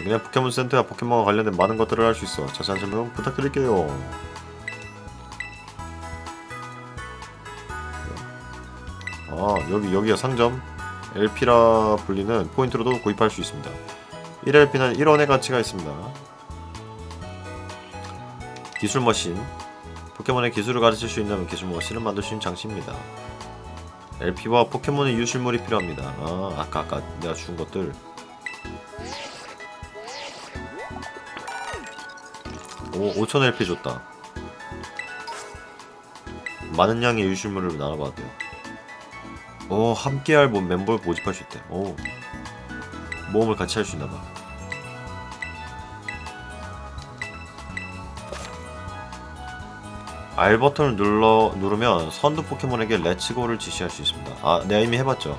그냥 포켓몬 센터야 포켓몬과 관련된 많은 것들을 할 수 있어. 자세한 설명 부탁드릴게요. 여기가 상점. LP라 불리는 포인트로도 구입할 수 있습니다. 1LP는 1원의 가치가 있습니다. 기술 머신. 포켓몬의 기술을 가르칠 수 있는 기술 머신을 만들 수 있는 장치입니다. LP와 포켓몬의 유실물이 필요합니다. 아까 내가 준 것들. 오, 5000 LP 줬다. 많은 양의 유실물을 나눠봐도 돼요. 오, 함께할 멤버를 모집할 수 있대. 오, 모험을 같이 할 수 있나봐. R 버튼을 누르면 선두 포켓몬에게 렛츠고를 지시할 수 있습니다. 내가 이미 해봤죠.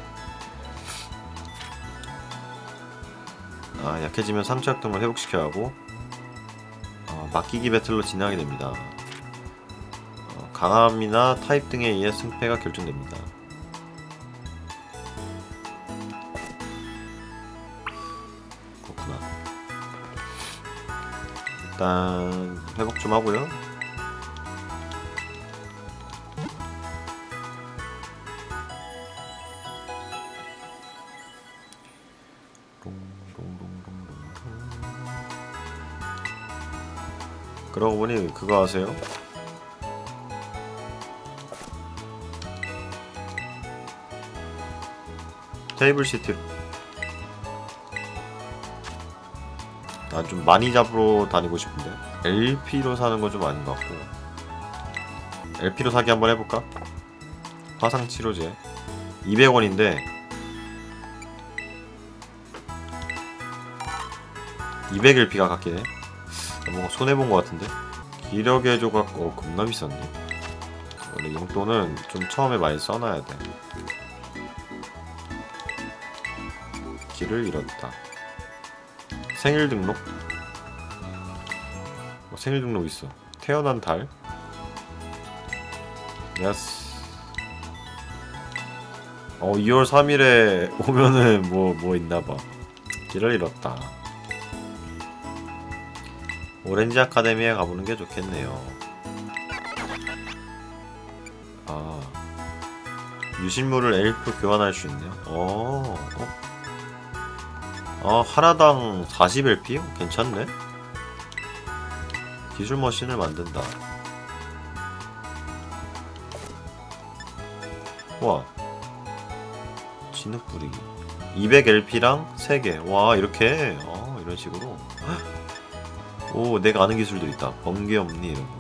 약해지면 상처 활동을 회복시켜야 하고 맡기기 배틀로 진행하게 됩니다. 강함이나 타입 등에 의해 승패가 결정됩니다. 그렇구나. 일단 회복 좀 하고요. 그러고 보니 그거 아세요? 테이블 시트. 난 좀 많이 잡으러 다니고 싶은데 LP로 사는 건 좀 아닌 것 같고 LP로 사기 한번 해볼까? 화상치료제 200원인데 200LP가 같긴 해. 뭔가 손해본 것 같은데? 기력의 조각, 겁나 비싼데? 원래 용돈은 좀 처음에 많이 써놔야 돼. 길을 잃었다. 생일 등록? 생일 등록 있어. 태어난 달? 예스. 2월 3일에 오면은 뭐 있나봐. 길을 잃었다. 오렌지 아카데미에 가보는 게 좋겠네요. 유실물을 엘프 교환할 수 있네요. 하나당 40LP? 괜찮네? 기술 머신을 만든다. 와, 진흙 뿌리기 200LP랑 3개. 와, 이렇게 이런 식으로. 오, 내가 아는 기술도 있다. 번개 없니 이런거.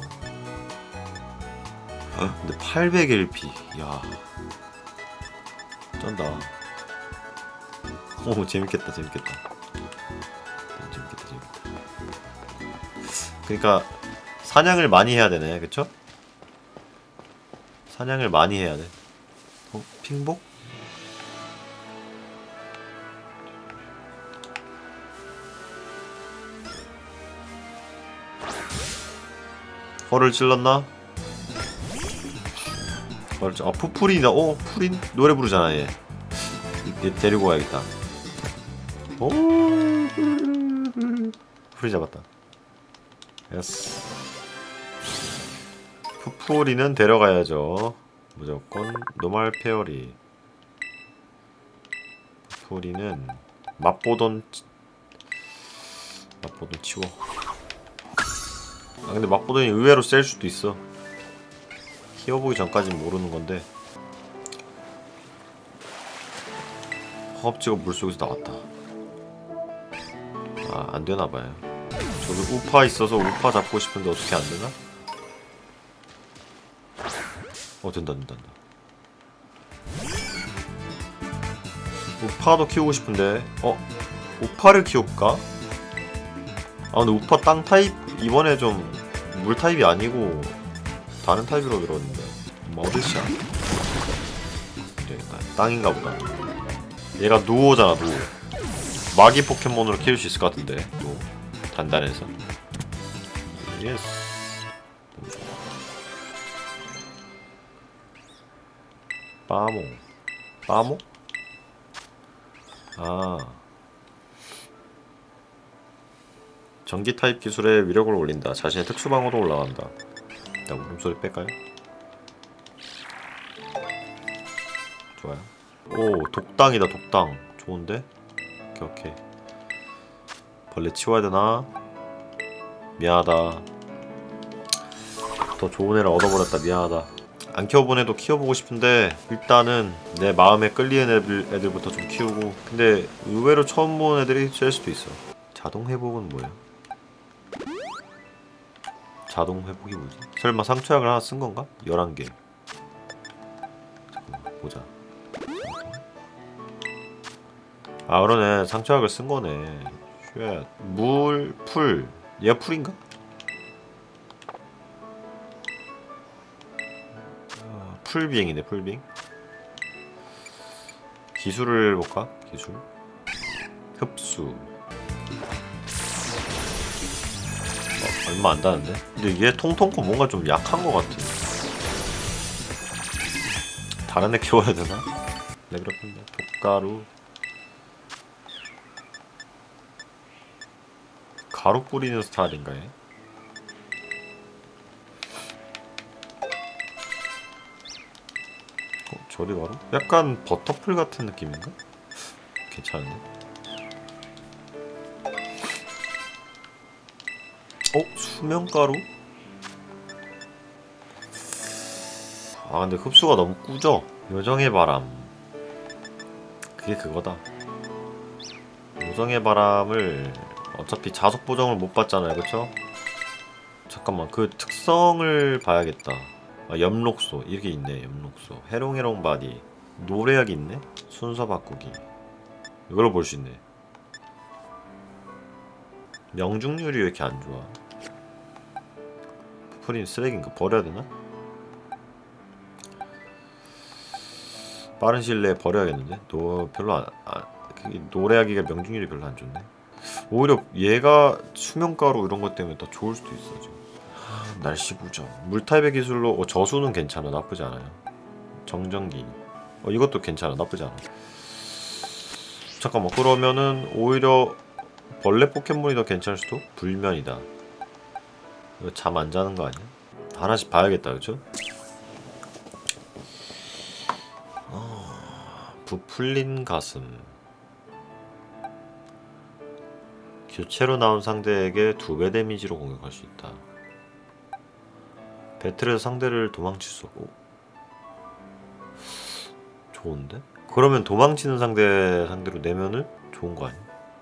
근데 800LP. 야, 쩐다. 오, 재밌겠다. 그니까 사냥을 많이 해야 되네. 그쵸? 사냥을 많이 해야 돼. 핑복? 벌을 찔렀나? 푸풀이다. 푸린 노래 부르잖아 얘. 얘 데리고 가야겠다. 오, 푸리 잡았다. 예스. 푸풀이는 데려가야죠. 무조건 노말 페어리. 푸풀이는 맛보던 치워. 근데 맛보더니 의외로 셀 수도 있어. 키워보기 전까진 모르는 건데. 허겁지겁 물속에서 나왔다. 안되나봐요. 저기 우파 있어서 우파 잡고 싶은데 어떻게 안되나? 된다. 우파도 키우고 싶은데 우파를 키울까? 근데 우파 땅 타입 이번에 좀 물 타입이 아니고 다른 타입으로 들었는데 머드샷. 그러니까 땅인가 보다. 얘가 누오잖아. 누오. 마기 포켓몬으로 키울 수 있을 것 같은데. 또 단단해서. 예스. 빠모? 전기 타입 기술의 위력을 올린다. 자신의 특수 방어도 올라간다. 일단 울음소리 뺄까요? 좋아요. 오, 독당이다. 독당 좋은데? 오케이. 벌레 치워야 되나? 미안하다. 더 좋은 애를 얻어버렸다. 미안하다. 안 키워본 애도 키워보고 싶은데 일단은 내 마음에 끌리는 애들부터 좀 키우고. 근데 의외로 처음 본 애들이 셀 수도 있어. 자동 회복은 뭐야? 자동 회복이 뭐지? 설마 상처약을 하나 쓴 건가? 11개. 잠깐만 보자. 아 그러네. 상처약을 쓴 거네. 쉣. 물, 풀. 얘가 풀인가? 풀빙이네. 풀빙. 기술을 볼까? 기술 흡수. 얼마 안 다는데? 근데 얘 통통코 뭔가 좀 약한 것 같아. 다른 애 키워야 되나? 레벨업했네. 독가루. 가루 뿌리는 스타일인가 얘? 조리가루? 약간 버터풀 같은 느낌인가? 괜찮은데? 수면가루? 아 근데 흡수가 너무 꾸져. 요정의 바람. 그게 그거다. 요정의 바람을 어차피 자석 보정을 못 받잖아요. 그쵸? 잠깐만 그 특성을 봐야겠다. 아, 엽록소 이렇게 있네. 엽록소 해롱해롱 바디 노래약이 있네. 순서 바꾸기 이걸로 볼 수 있네. 명중률이 왜 이렇게 안 좋아? 푸푸린 쓰레기인가? 버려야 되나? 빠른 시일 내에 버려야겠는데? 별로 노래하기가 명중률이 별로 안 좋네. 오히려 얘가 수면가루 이런 것 때문에 더 좋을 수도 있어. 지금 날씨 부정 물타입의 기술로 저수는 괜찮아. 나쁘지 않아요. 정전기 이것도 괜찮아. 나쁘지 않아. 잠깐만 그러면은 오히려 벌레 포켓몬이 더 괜찮을 수도? 불면이다. 이거 잠 안 자는 거 아니야? 하나씩 봐야겠다. 그쵸? 부풀린 가슴. 교체로 나온 상대에게 2배 데미지로 공격할 수 있다. 배틀에서 상대를 도망칠 수 없고. 좋은데? 그러면 도망치는 상대로 내면은 좋은 거 아니야?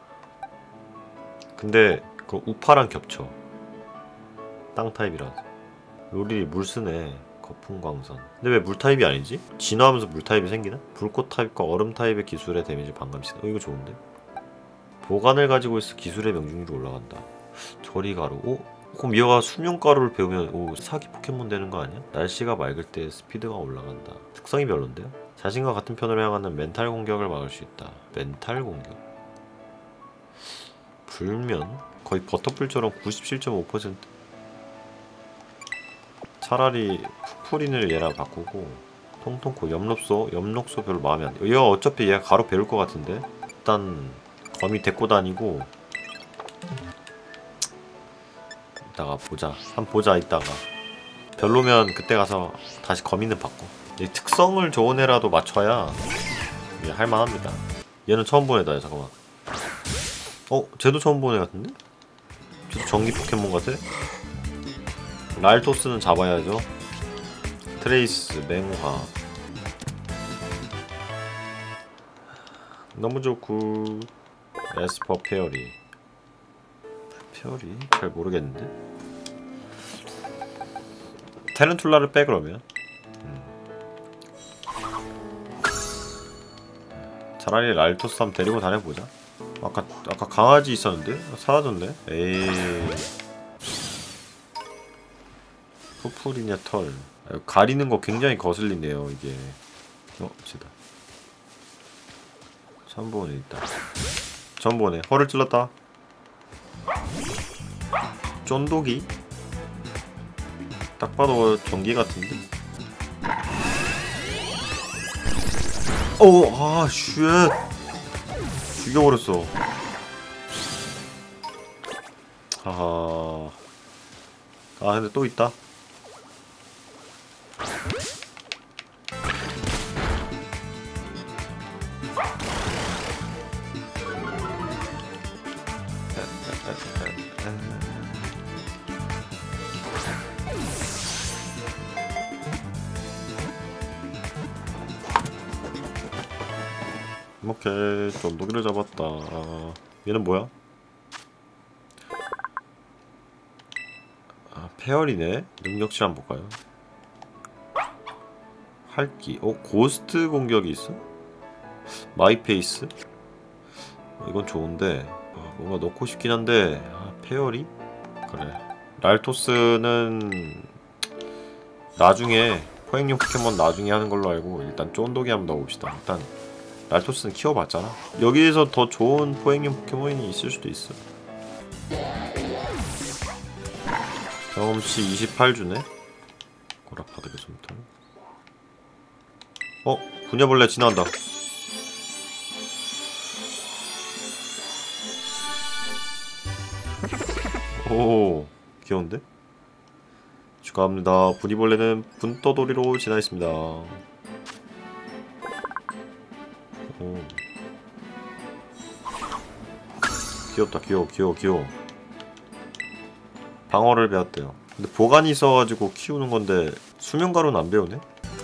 근데 그 우파랑 겹쳐. 땅 타입이라서. 요리 물 쓰네. 거품광선. 근데 왜 물 타입이 아니지? 진화하면서 물 타입이 생기나? 불꽃 타입과 얼음 타입의 기술의 데미지를 반감시다. 이거 좋은데? 보관을 가지고 있어 기술의 명중률이 올라간다. 저리가루. 그럼 얘가 수면가루를 배우면 사기 포켓몬 되는 거 아니야? 날씨가 맑을 때 스피드가 올라간다. 특성이 별론데요? 자신과 같은 편으로 향하는 멘탈 공격을 막을 수 있다. 멘탈 공격? 불면? 거의 버터풀처럼 97.5%. 차라리 푸푸린을 얘랑 바꾸고. 통통코 엽록소 별로 마음에 안 돼. 얘가 어차피 얘가 가루 배울 것 같은데. 일단 거미 데리고 다니고 이따가 보자. 한번 보자. 이따가 별로면 그때 가서 다시 거미는 바꿔. 이 특성을 좋은 애라도 맞춰야 할만합니다. 얘는 처음 본 애다. 잠깐만. 쟤도 처음 본 애 같은데? 쟤도 전기 포켓몬 같아? 랄토스는 잡아야죠. 트레이스, 맹화 너무 좋고. 에스퍼 페어리. 페어리? 잘 모르겠는데? 테렌툴라를 빼 그러면. 차라리 랄토스 한번 데리고 다녀보자. 아까 강아지 있었는데? 사라졌네? 에이. 푸푸리냐 털. 가리는 거 굉장히 거슬리네요 이게. 쟤다. 천번에 있다. 전번에 허를 찔렀다. 쫀독이? 딱 봐도 전기 같은데? 쉣! 죽여버렸어. 하하. 아 근데 또 있다. 오케이, 쫀득이를 잡았다. 얘는 뭐야? 페어리네. 능력치 한번 볼까요? 활기. 고스트 공격이 있어? 마이페이스? 이건 좋은데 뭔가 넣고 싶긴 한데 페어리? 그래. 랄토스는 나중에 포획용 포켓몬 나중에 하는 걸로 알고 일단 쫀독이 한번 넣어봅시다. 일단 랄토스는 키워봤잖아. 여기에서 더 좋은 포획용 포켓몬이 있을 수도 있어. 경험치 28주네? 고라파드 개솜털. 분야벌레 지나간다. 오, 귀여운데? 축하합니다. 분이벌레는 분떠돌이로 진화했습니다. 오. 귀엽다. 귀여워. 방어를 배웠대요. 근데 보관이 있어가지고 키우는 건데 수면가루는 안 배우네?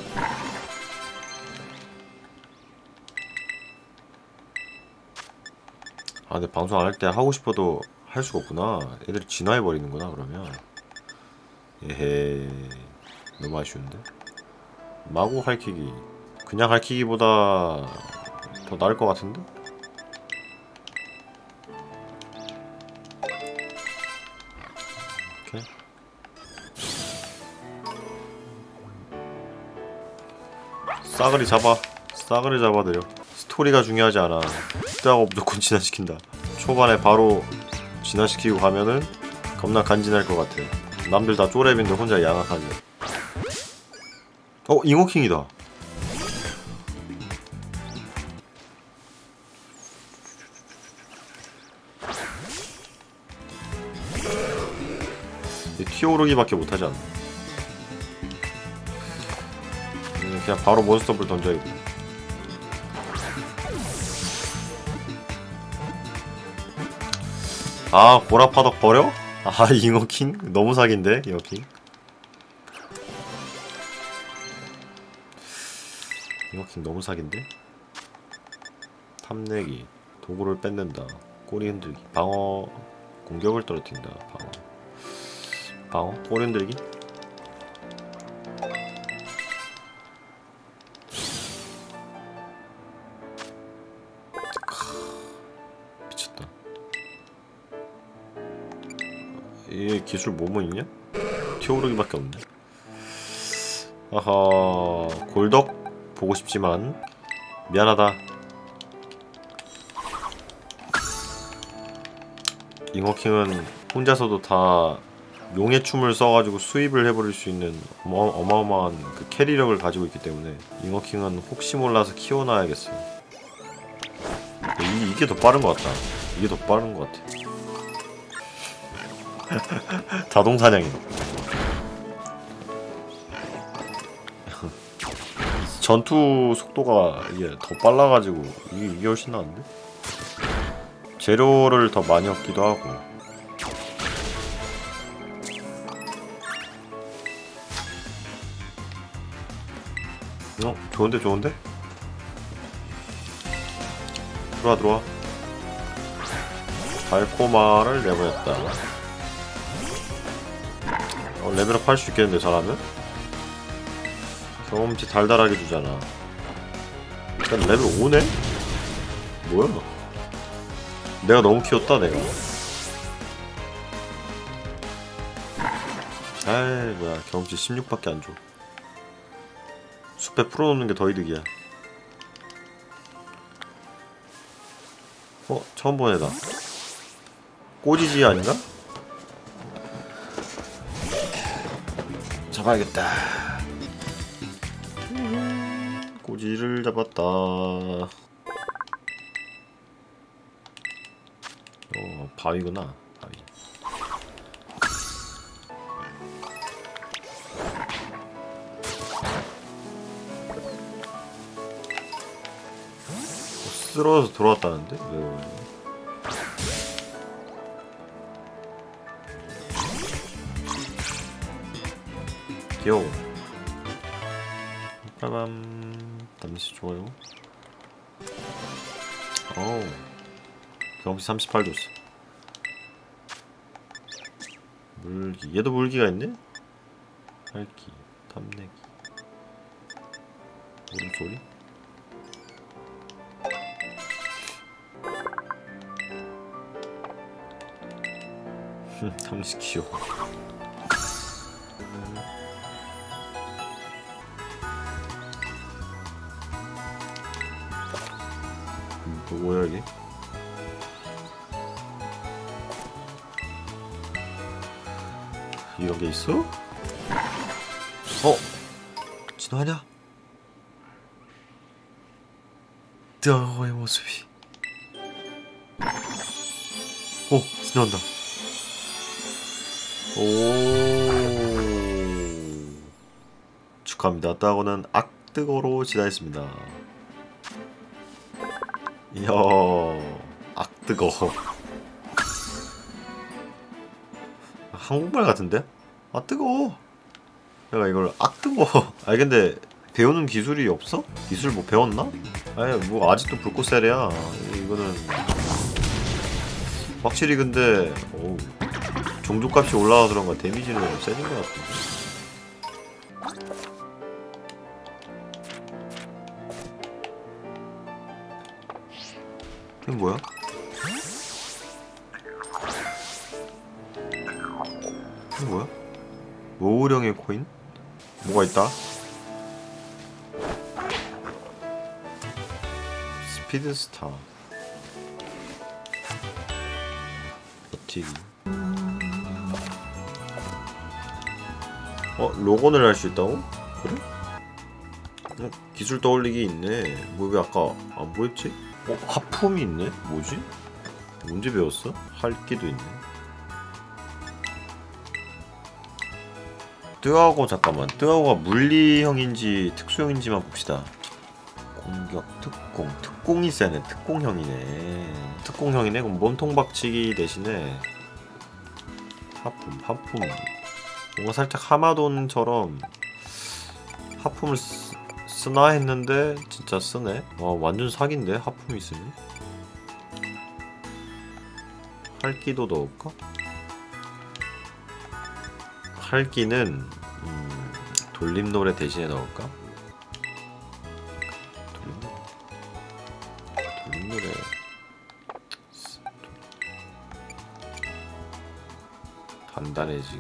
근데 방송 안 할 때 하고 싶어도 할 수가 없구나. 애들이 진화해버리는구나 그러면. 에헤이, 너무 아쉬운데? 마구 할퀴기. 그냥 할퀴기보다 더 나을 것 같은데? 오케이. 싸그리 잡아드려. 스토리가 중요하지 않아. 그때하고 무조건 진화시킨다. 초반에 바로 진화시키고 가면은 겁나 간지날 것 같아. 남들 다 쪼렙인데 혼자 양악하지. 잉어킹이다. 튀어오르기밖에 못하지 않나. 그냥 바로 몬스터볼 던져야겠다. 고라파덕 버려? 잉어킹? 너무 사기인데 잉어킹? 잉어킹 너무 사기인데? 탐내기. 도구를 뺏는다. 꼬리 흔들기. 방어. 공격을 떨어뜨린다. 방어. 꼬리 흔들기? 미쳤다. 얘 기술 뭐뭐 있냐? 튀어오르기밖에 없네. 아하, 골덕 보고 싶지만 미안하다. 잉어킹은 혼자서도 다 용의 춤을 써가지고 수입을 해버릴 수 있는 어마어마한 그 캐리력을 가지고 있기 때문에 잉어킹은 혹시 몰라서 키워놔야겠어. 이게 더 빠른 것 같다. 이게 더 빠른 것 같아. 자동사냥이다. 전투 속도가 이게 더 빨라가지고 이게 훨씬 나은데? 재료를 더 많이 얻기도 하고. 좋은데? 들어와. 달코마를 내보냈다. 레벨업 할 수 있겠는데 잘하면? 경험치 달달하게 주잖아. 일단 레벨 5네? 뭐야? 내가 너무 키웠다 내가. 아이 뭐야, 경험치 16밖에 안 줘. 숲에 풀어놓는 게 더 이득이야. 처음 본 애다. 꼬지지 아닌가? 잡아야겠다. 꼬지를 잡았다. 바위구나. 바위. 쓰러져서 돌아왔다는데? 왜? 귀여워. 빠밤. 잠시 좋아요. 어우. 경험치 38 줬어. 물기. 얘도 물기가 있네? 활기. 탐내기. 물소리? 탐식 귀여워. 뭐야 이게? 이런 게 있어? 진화하냐? 드아고의 모습이. 진화한다. 축하합니다. 따고는 악뜨거로 진화했습니다. 이야, 악뜨거. 한국말 같은데? 아, 뜨거워. 내가 이걸 악뜨거. 아니 근데 배우는 기술이 없어? 기술 뭐 배웠나? 아니 뭐 아직도 불꽃셀이야. 이거는 확실히 근데 종족값이 올라와서 그런가 데미지는 세진 것 같은데. 이게 뭐야? 이게 뭐야? 모으령의 코인? 뭐가 있다? 스피드스타 버티기. 로건을 할 수 있다고? 그래? 기술 떠올리기 있네. 뭐 왜 아까 안 보였지? 하품이 있네? 뭐지? 언제 배웠어? 할기도 있네. 뜨하고 잠깐만. 뜨하고가 물리형인지 특수형인지만 봅시다. 공격, 특공이 세네. 특공형이네. 특공형이네. 그럼 몸통박치기 대신에 하품. 뭔가 살짝 하마돈처럼 하품을 쓰나 했는데 진짜 쓰네. 와 완전 사기인데 하품이 있으면. 활기도 넣을까? 활기는 돌림노래 대신에 넣을까? 돌림노래 단단해지게.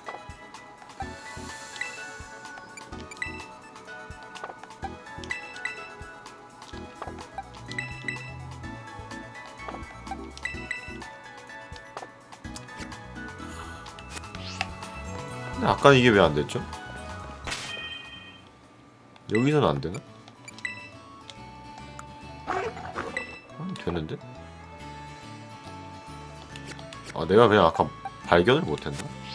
근데 아까는 이게 왜 안됐죠? 여기서는 안되나? 되는데? 아 내가 그냥 아까 발견을 못했나?